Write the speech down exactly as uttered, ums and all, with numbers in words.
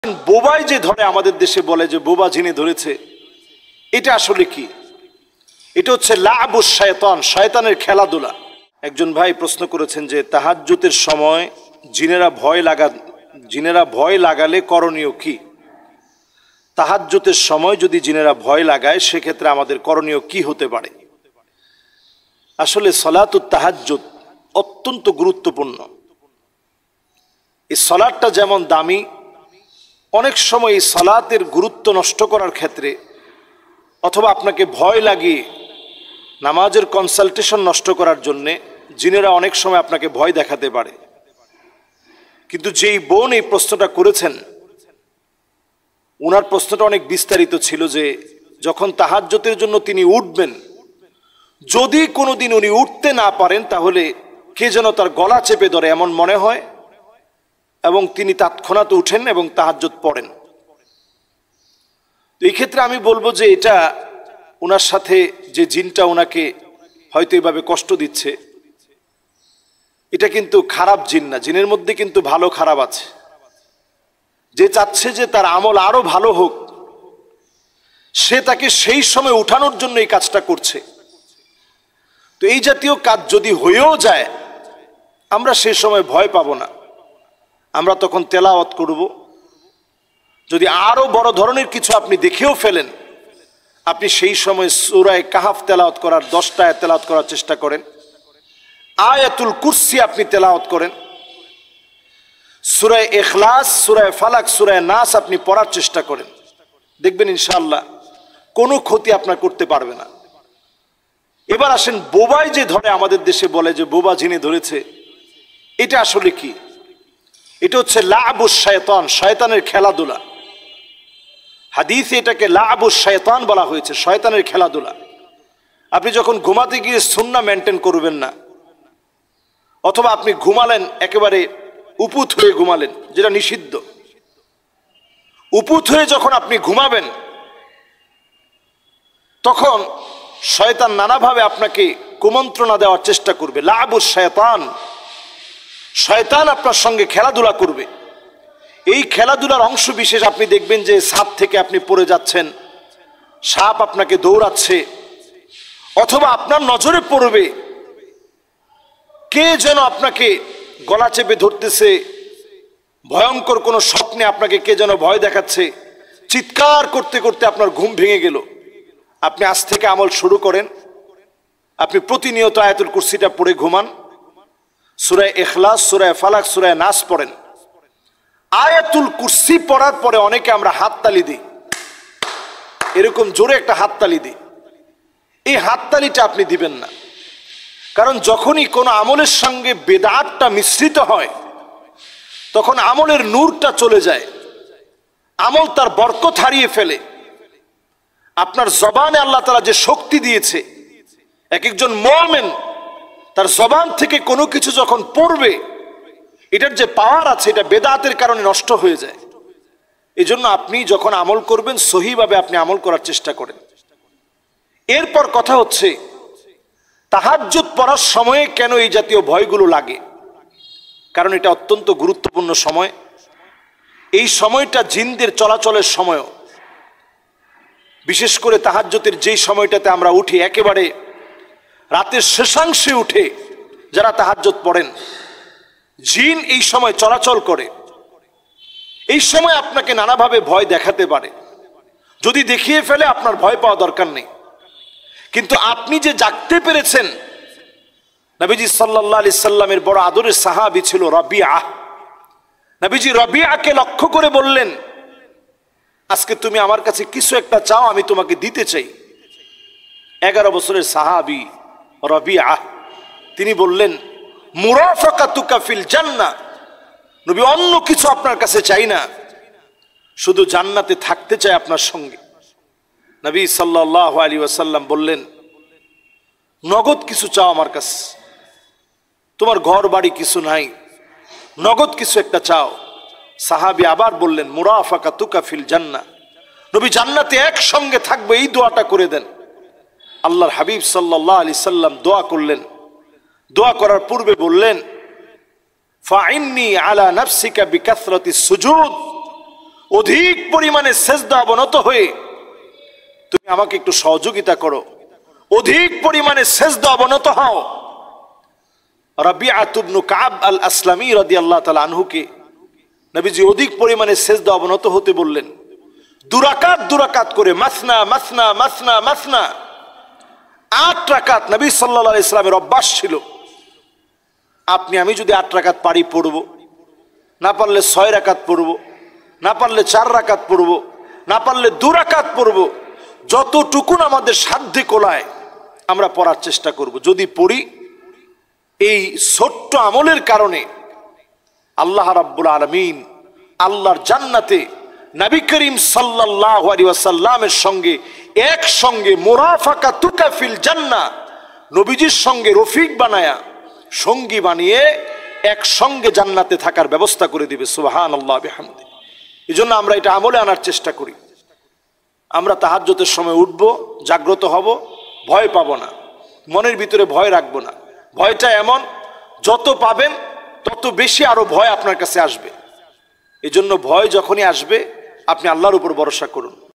বোবাই যে ধরে আমাদের দেশে বলে যে বোবা যিনি ধরেছে, এটা আসলে কি? এটা হচ্ছে লাবুস শয়তান, শয়তানের খেলাধুলা। একজন ভাই প্রশ্ন করেছেন যে তাহাজ্জুদের সময় জিনেরা ভয় লাগা জিনেরা ভয় লাগালে করণীয় কি? তাহাজ্জুদের সময় যদি জিনেরা ভয় লাগায় সেক্ষেত্রে আমাদের করণীয় কি হতে পারে? আসলে সলাতুত তাহাজ্জুদ অত্যন্ত গুরুত্বপূর্ণ। এই সলাতটা যেমন দামি, অনেক সময় এই সলাতের গুরুত্ব নষ্ট করার ক্ষেত্রে অথবা আপনাকে ভয় লাগিয়ে নামাজের কনসালটেশন নষ্ট করার জন্যে জিনেরা অনেক সময় আপনাকে ভয় দেখাতে পারে। কিন্তু যেই বোন এই প্রশ্নটা করেছেন, ওনার প্রশ্নটা অনেক বিস্তারিত ছিল যে যখন তাহাজ্জুদের জন্য তিনি উঠবেন, যদি কোনোদিন উনি উঠতে না পারেন তাহলে কে যেন তার গলা চেপে ধরে এমন মনে হয় এবং তিনি তৎক্ষণাৎ উঠেন এবং তাহাজ্জুদ পড়েন। এই ক্ষেত্রে আমি বলবো যে এটা ওনার সাথে যে জিনটা ওনাকে হয়তো এভাবে কষ্ট দিচ্ছে, এটা কিন্তু খারাপ জিন না। জিনের মধ্যে কিন্তু ভালো খারাপ আছে। যে চাচ্ছে যে তার আমল আরো ভালো হোক, সে তাকে সেই সময় উঠানোর জন্য এই কাজটা করছে। তো এই জাতীয় কাজ যদি হয়েও যায়, আমরা সেই সময় ভয় পাবো না। আমরা তখন তেলাওয়াত করব। যদি আরো বড় ধরনের কিছু আপনি দেখেও ফেলেন, আপনি সেই সময় সূরা কাহাফ তেলাওয়াত করার দশটা আয়াত তেলাওয়াত করার চেষ্টা করেন। আয়াতুল কুরসি আপনি তেলাওয়াত করেন। সূরা ইখলাস, সূরা ফালাক, সূরা নাস আপনি পড়ার চেষ্টা করেন। দেখবেন ইনশাআল্লাহ কোনো ক্ষতি আপনার করতে পারবে না। এবার আসেন, বোবাই যে ধরে আমাদের দেশে বলে যে বোবা যিনি ধরেছে, এটা আসলে কি? এটা হচ্ছে লাবুস শয়তান, শয়তানের খেলাধুলা। হাদিসে এটাকে লাবুস শয়তান বলা হয়েছে, শয়তানের খেলাধুলা। আপনি যখন ঘুমাতে গিয়ে সুন্নাহ মেনটেন করবেন না, অথবা আপনি ঘুমালেন একেবারে উপুত হয়ে ঘুমালেন, যেটা নিষিদ্ধ। উপুত হয়ে যখন আপনি ঘুমাবেন, তখন শয়তান নানাভাবে আপনাকে কুমন্ত্রণা দেওয়ার চেষ্টা করবে। লাবুস শয়তান, শয়তান আপনার সঙ্গে খেলাধুলা করবে। এই খেলাধুলার অংশ বিশেষ আপনি দেখবেন যে সাপ থেকে আপনি পড়ে যাচ্ছেন, সাপ আপনাকে দৌড়াচ্ছে, অথবা আপনার নজরে পড়বে কে যেন আপনাকে গলা চেপে ধরতেছে, ভয়ঙ্কর কোনো স্বপ্নে আপনাকে কে যেন ভয় দেখাচ্ছে। চিৎকার করতে করতে আপনার ঘুম ভেঙে গেল। আপনি আজ থেকে আমল শুরু করেন, আপনি প্রতিনিয়ত আয়াতুল কুরসিটা পড়ে ঘুমান। সূরা ইখলাস, সূরা ফালাক, সূরা নাস পড়েন। আয়াতুল কুরসি পড়ার পরে অনেকে আমরা হাততালি দিই, এরকম জোরে একটা হাততালি দিই। এই হাততালিটা আপনি দিবেন না, কারণ যখনই কোনো আমলের সঙ্গে বেদাতটা মিশ্রিত হয়, তখন আমলের নূরটা চলে যায়, আমল তার বরকত হারিয়ে ফেলে। আপনার জবানে আল্লাহ তাআলা যে শক্তি দিয়েছে, এক একজন মুমিন তার জবান থেকে কোনো কিছু যখন পড়বে, এটার যে পাওয়ার আছে, এটা বেদাতের কারণে নষ্ট হয়ে যায়। এই জন্য আপনি যখন আমল করবেন, সহিভাবে আপনি আমল করার চেষ্টা করেন। এরপর কথা হচ্ছে, তাহাজ্জুদ পড়ার সময়ে কেন এই জাতীয় ভয়গুলো লাগে? কারণ এটা অত্যন্ত গুরুত্বপূর্ণ সময়। এই সময়টা জিনদের চলাচলের সময়। বিশেষ করে তাহাজ্জুদের যেই সময়টাতে আমরা উঠি, একেবারে রাতের শেষাংশে উঠে যারা তাহাজ্জুদ পড়েন, জিন এই সময় চলাচল করে। এই সময় আপনাকে নানাভাবে ভয় দেখাতে পারে। যদি দেখিয়ে ফেলে, আপনার ভয় পাওয়া দরকার নেই। কিন্তু আপনি যে জাগতে পেরেছেন, নবীজি সাল্লাল্লাহু আলাইহি সাল্লামের বড় আদরের সাহাবী ছিল রাবিআ। নবীজি রাবিআকে লক্ষ্য করে বললেন, আজকে তুমি আমার কাছে কিছু একটা চাও, আমি তোমাকে দিতে চাই। এগারো বছরের সাহাবী রাবিআ, তিনি বললেন, মুরাফাকাতুকা ফিল জান্নাহ, নবী অন্য কিছু আপনার কাছে চাই না, শুধু জান্নাতে থাকতে চাই আপনার সঙ্গে। নবী সাল্লাল্লাহু আলাইহি ওয়াসাল্লাম বললেন, নগদ কিছু চাও আমার কাছে, তোমার ঘর বাড়ি কিছু নাই, নগদ কিছু একটা চাও। সাহাবী আবার বললেন, মুরাফাকাতুকা ফিল জান্নাহ, নবী জান্নাতে একসঙ্গে থাকবে, এই দোয়াটা করে দেন। আল্লাহর হাবিব সাল্লাল্লাহু আলাইহি সাল্লাম দোয়া করলেন। দোয়া করার পূর্বে বললেন, ফাইন্নি আলা নাফসিকা বিকাসরাতিস সুজুদ, অধিক পরিমাণে সেজদা অবনত হয়ে তুমি আমাকে একটু সহযোগিতা করো, অধিক পরিমাণে সেজদা অবনত হও। রাবিআত ইবনে কাব আল আসলামী রাদিয়াল্লাহু তাআলা আনহুকে নবীজি অধিক পরিমাণে সেজদা অবনত হতে বললেন। দুরাকাত দুরাকাত করে, মাসনা মাসনা মাসনা মাসনা, আট রাকাত নবী সাল্লাল্লাহু আলাইহি সাল্লামের অভ্যাস ছিল। আপনি আমি যদি আট রাকাত পারি পড়ব, না পারলে ছয় রাকাত পড়ব, না পারলে চার রাকাত পড়ব, না পারলে দু রাকাত পড়ব, যতটুকুন আমাদের সাধ্যে কোলায় আমরা পড়ার চেষ্টা করব। যদি পড়ি, এই ছোট্ট আমলের কারণে আল্লাহ রাব্বুল আলামিন আল্লাহর জান্নাতে নবী করিম সাল্লাল্লাহু আলাইহি ওয়াসাল্লামের সঙ্গে একসঙ্গে মুরাফাকাতুকা ফিল জান্নাহ, নবীজির সঙ্গে রফিক বানায়া, সঙ্গী বানিয়ে একসঙ্গে জান্নাতে থাকার ব্যবস্থা করে দিবে। সুবহানাল্লাহ বিহামদি। এই জন্য আমরা এটা আমলে আনার চেষ্টা করি। আমরা তাহাজ্জুদের সময় উঠবো, জাগ্রত হব, ভয় পাব না, মনের ভিতরে ভয় রাখবো না। ভয়টা এমন, যত পাবেন তত বেশি আরো ভয় আপনার কাছে আসবে। এই জন্য ভয় যখনই আসবে আপনি আল্লাহর উপর ভরসা করুন।